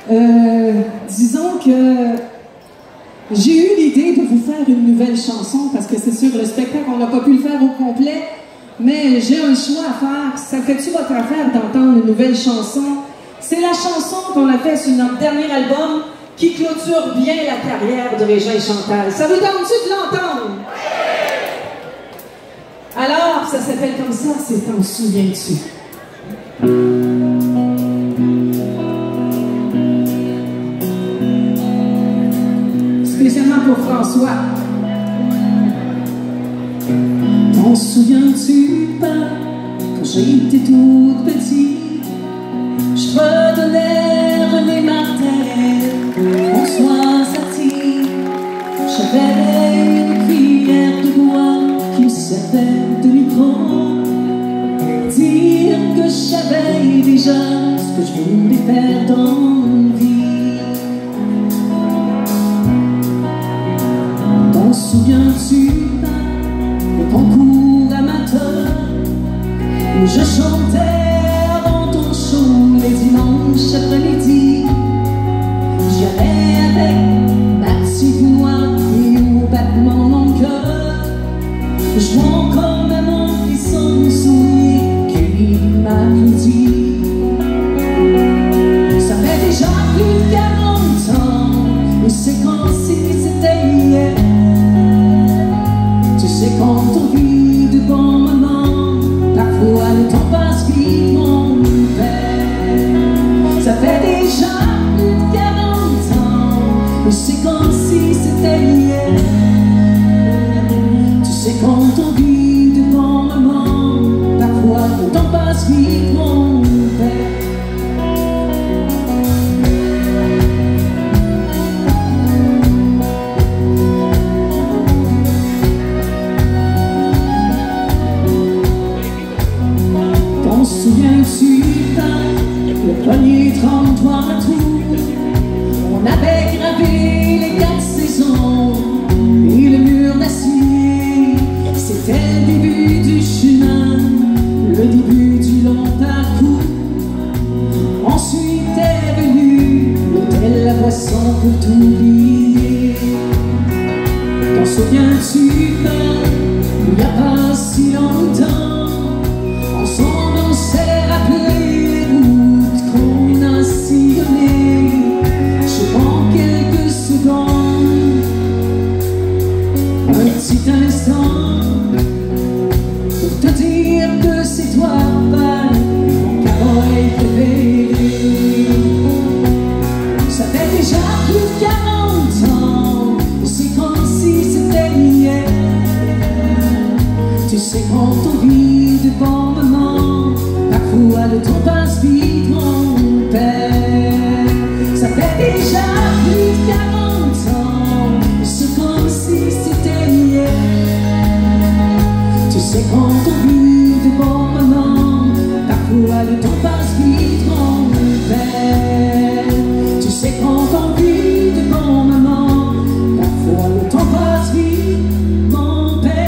Disons que j'ai eu l'idée de vous faire une nouvelle chanson parce que c'est sûr, le spectacle, on n'a pas pu le faire au complet, mais j'ai un choix à faire. Ça fait-tu votre affaire d'entendre une nouvelle chanson? C'est la chanson qu'on a faite sur notre dernier album qui clôture bien la carrière de Régent et Chantal. Ça vous tente-tu de l'entendre? Alors, ça s'appelle comme ça, c'est T'en souviens-tu? Spécialement pour François. T'en souviens-tu pas, quand j'étais toute petite, je redonnais René Martel, François Satie. J'avais une cuillère de bois qui me servait de micro, dire que je savais déjà ce que je voulais faire dans la vie. T'en souviens-tu pas, le concours amateur où je chantais avant ton show les dimanches après-midi? J'y allais avec ma petite voix et au battement de mon cœur. Je vois encore même en frisson sourire qui m'applaudit. Ça fait déjà plus de 40 ans, et c'est comme si c'était hier. Tu sais quand on vit de bons moments, parfois le temps passe vite mon père. Ça fait déjà plus de 40 ans, et c'est comme si c'était hier. Tu sais quand on vit de bons moments, parfois le temps passe vite mon père. T'en souviens-tu pas, le premier 33 à Tours, on avait gravé les 4 saisons et le mur d'acier. C'était le début du chemin, le début du long parcours. Ensuite est venu l'hôtel, la boisson pour t'oublier. T'en souviens-tu pas, il n'y a pas si longtemps, ensemble on s'est rappelé les routes qu'on a sillonnées. Je prends quelques secondes, un petit instant, pour te dire que c'est toi, mon cowboy préféré. Ça fait déjà plus de 40 ans, c'est comme si c'était hier. Tu sais quand on vit de bons moments, parfois le temps passe vite mon père. Ça fait déjà plus de 40 ans, c'est comme si c'était hier. Tu sais quand on vit de bons moments, parfois le temps passe vite mon père. Tu sais quand on vit de bons moments, parfois le temps passe vite mon père.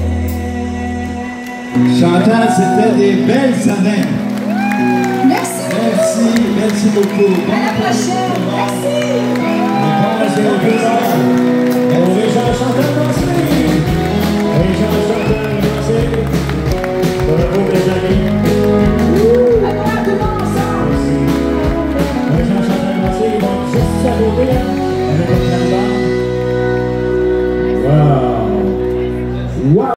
Chantal, c'était des belles années. Merci. Merci, merci beaucoup. À la prochaine. Merci. Les gens Chantal danser. Les gens Chantal danser. Pour le groupe des amis. À toi, tout le monde ensemble. Les gens Chantal danser, ils vont juste s'arrêter avec